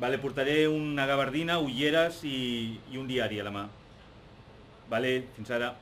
Vale, portaré una gabardina, ulleres i un diari a la mà. Vale, fins ara.